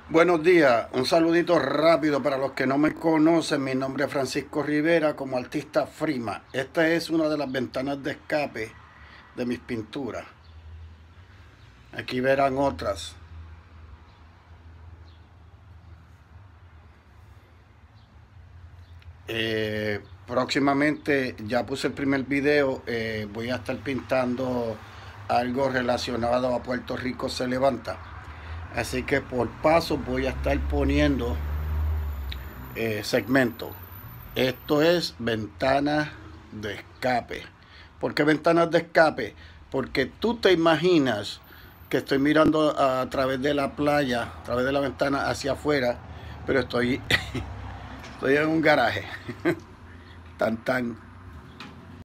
Buenos días, un saludito rápido para los que no me conocen. Mi nombre es Francisco Rivera, como artista Frima. Esta es una de las ventanas de escape de mis pinturas. Aquí verán otras. Próximamente ya puse el primer video. Voy a estar pintando algo relacionado a Puerto Rico se levanta. Así que por paso voy a estar poniendo segmentos. Esto es ventanas de escape. ¿Por qué ventanas de escape? Porque tú te imaginas que estoy mirando a través de la playa, a través de la ventana hacia afuera, pero estoy en un garaje. Tan tan.